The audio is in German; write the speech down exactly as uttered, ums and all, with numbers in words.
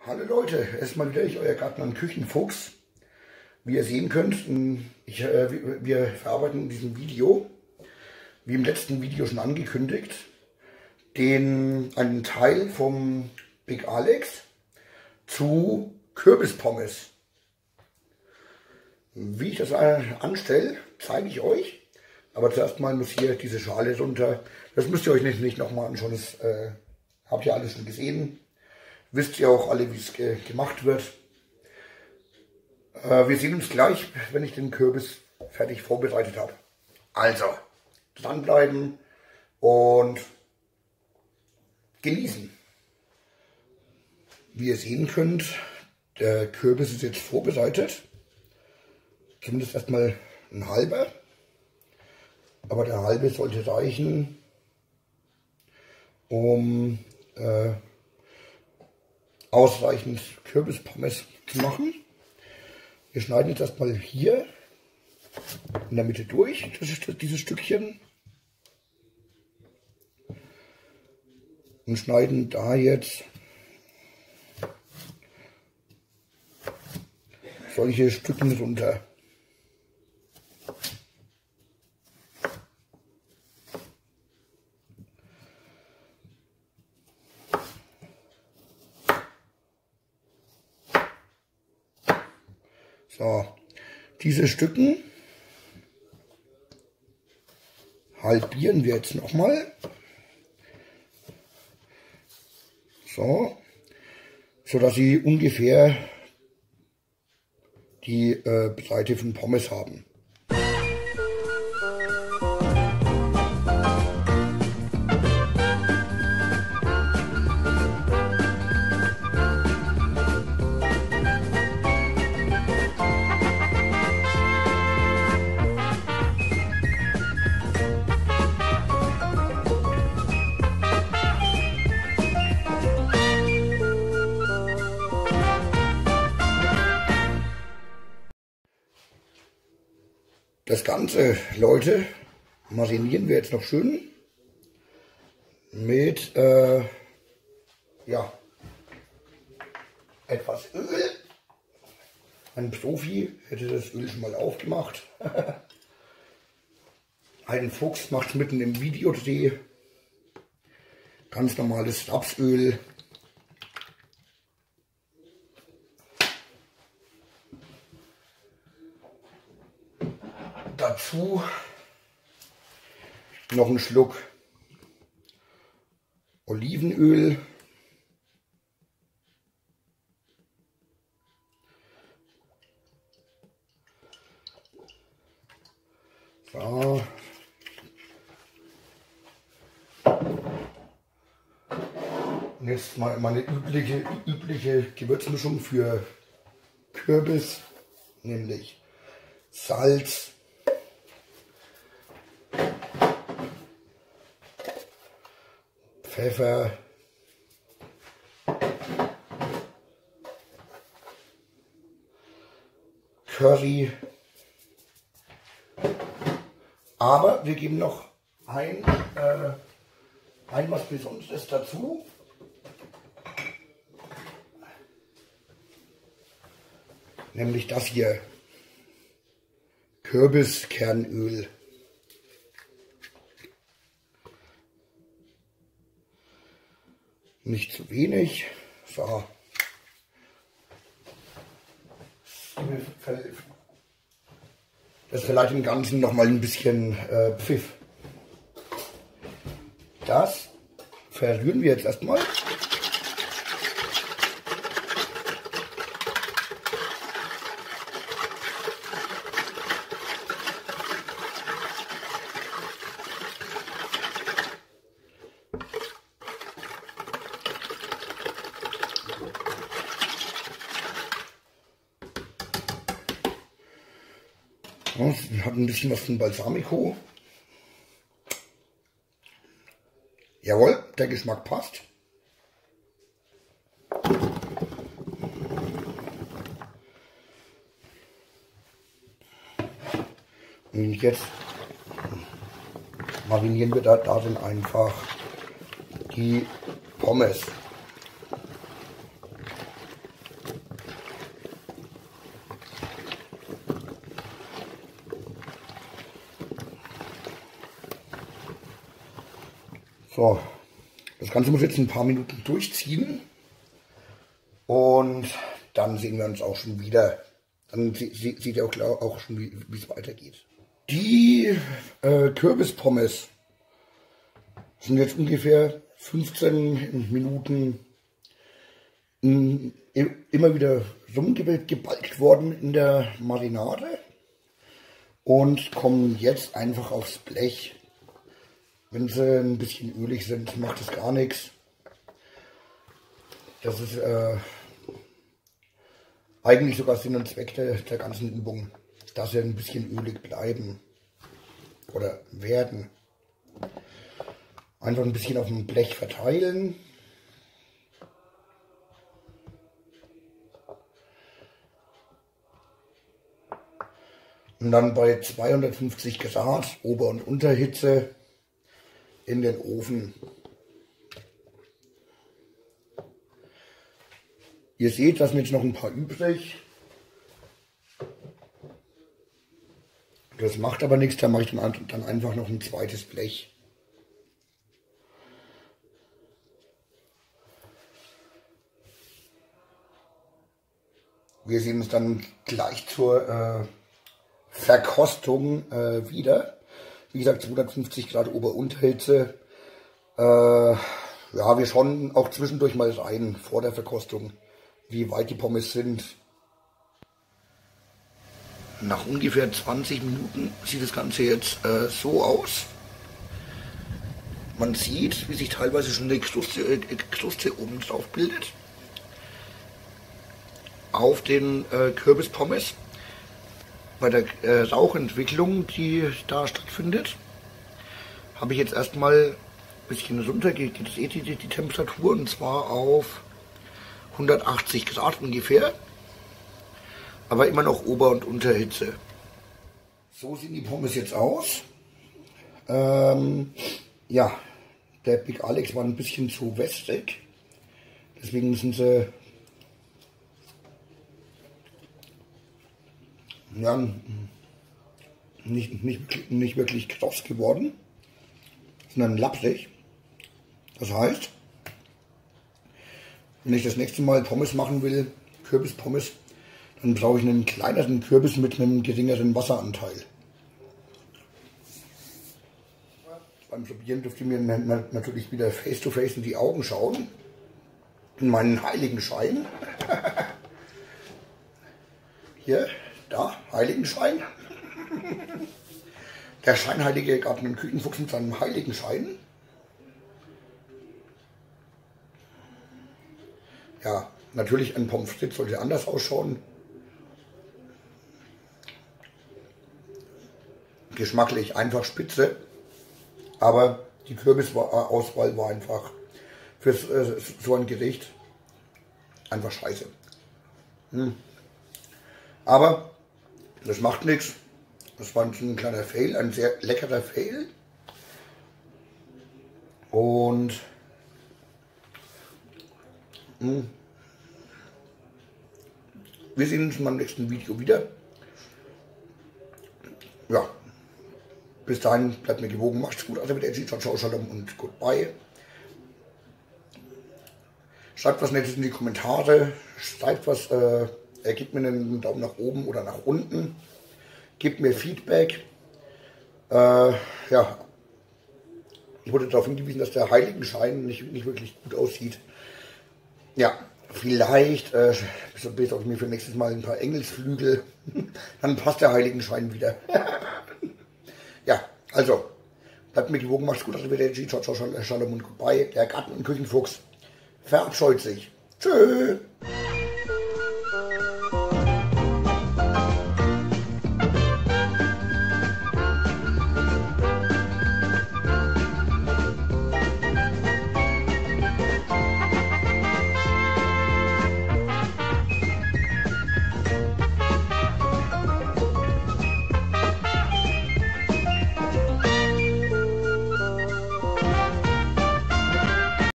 Hallo Leute, erstmal wieder ich, euer Garten- und Küchenfuchs. Wie ihr sehen könnt, ich, äh, wir verarbeiten in diesem Video, wie im letzten Video schon angekündigt, den, einen Teil vom Big Alex zu Kürbispommes. Wie ich das anstelle, zeige ich euch. Aber zuerst mal muss hier diese Schale runter. Das müsst ihr euch nicht, nicht nochmal anschauen, das äh, habt ihr alles schon gesehen. Wisst ihr auch alle, wie es ge gemacht wird. Äh, wir sehen uns gleich, wenn ich den Kürbis fertig vorbereitet habe. Also, dranbleiben und genießen. Wie ihr sehen könnt, der Kürbis ist jetzt vorbereitet. Zumindest erstmal ein halber. Aber der halbe sollte reichen, um äh, ausreichend Kürbispommes zu machen. Wir schneiden jetzt erstmal hier in der Mitte durch, das ist dieses Stückchen. Und schneiden da jetzt solche Stücken runter. So, diese Stücken halbieren wir jetzt nochmal. So, so dass sie ungefähr die äh, Breite von Pommes haben. Das Ganze, Leute, marinieren wir jetzt noch schön mit äh, ja, etwas Öl. Ein Profi hätte das Öl schon mal aufgemacht. Ein Fuchs macht mitten im Videodreh ganz normales Rapsöl. Dazu noch einen Schluck Olivenöl. So. Und jetzt mal meine übliche, übliche Gewürzmischung für Kürbis, nämlich Salz, Pfeffer, Curry, aber wir geben noch ein, äh, ein was Besonderes dazu. Nämlich das hier, Kürbiskernöl. Nicht zu wenig. So. Das verleiht dem Ganzen noch mal ein bisschen äh, Pfiff. Das verrühren wir jetzt erstmal. Ja, hat ein bisschen was von Balsamico. Jawohl, der Geschmack passt. Und jetzt marinieren wir da darin einfach die Pommes. So, das Ganze muss jetzt ein paar Minuten durchziehen und dann sehen wir uns auch schon wieder. Dann seht ihr auch, klar, auch schon, wie es weitergeht. Die äh, Kürbispommes sind jetzt ungefähr fünfzehn Minuten in, immer wieder rumgebalgt worden in der Marinade und kommen jetzt einfach aufs Blech. Wenn sie ein bisschen ölig sind, macht es gar nichts. Das ist äh, eigentlich sogar Sinn und Zweck der, der ganzen Übung, dass sie ein bisschen ölig bleiben oder werden. Einfach ein bisschen auf dem Blech verteilen. Und dann bei zweihundertfünfzig Grad Ober- und Unterhitze in den Ofen. Ihr seht, da sind jetzt noch ein paar übrig. Das macht aber nichts, da mache ich dann, dann einfach noch ein zweites Blech. Wir sehen uns dann gleich zur äh, Verkostung äh, wieder. Wie gesagt, zweihundertfünfzig Grad Ober-Unterhitze. Äh, ja, wir schauen auch zwischendurch mal rein vor der Verkostung, wie weit die Pommes sind. Nach ungefähr zwanzig Minuten sieht das Ganze jetzt äh, so aus. Man sieht, wie sich teilweise schon eine Kruste, äh, Kruste oben drauf bildet. Auf den äh, Kürbispommes. Bei der äh, Rauchentwicklung, die da stattfindet, habe ich jetzt erstmal ein bisschen runter, geht jetzt eh die, die Temperatur, und zwar auf hundertachtzig Grad ungefähr, aber immer noch Ober- und Unterhitze. So sehen die Pommes jetzt aus. Ähm, ja, der Big Alex war ein bisschen zu wässrig, deswegen sind sie ja, nicht, nicht, nicht wirklich kross geworden, sondern lapsig. Das heißt, wenn ich das nächste Mal Pommes machen will, Kürbispommes, dann brauche ich einen kleineren Kürbis mit einem geringeren Wasseranteil. Beim Probieren dürft ihr mir natürlich wieder face to face in die Augen schauen. In meinen Heiligenschein. Hier, da, Heiligenschein. Der scheinheilige Garten- und Küchenfuchs mit seinem Heiligenschein. Ja, natürlich ein Pommes frites sollte anders ausschauen. Geschmacklich einfach spitze, aber die Kürbisauswahl war einfach für äh, so ein Gericht einfach scheiße. Hm. Aber das macht nichts. Das war ein kleiner Fail, ein sehr leckerer Fail. Und mh, wir sehen uns in meinem nächsten Video wieder. Ja, bis dahin bleibt mir gewogen, macht's gut, also mit Edgy, ciao, ciao, shalom und goodbye. Schreibt was Nettes in die Kommentare, schreibt was, äh, gebt mir einen Daumen nach oben oder nach unten, gebt mir Feedback. Äh, ja, ich wurde darauf hingewiesen, dass der Heiligenschein nicht, nicht wirklich gut aussieht. Ja, vielleicht äh, besorge ich mir für nächstes Mal ein paar Engelsflügel, dann passt der Heiligenschein wieder. Ja, also, bleibt mir gewogen, macht's gut, also wieder ciao, ciao, shalom und goodbye. Der Garten- und Küchenfuchs verabscheut sich. Tschüss.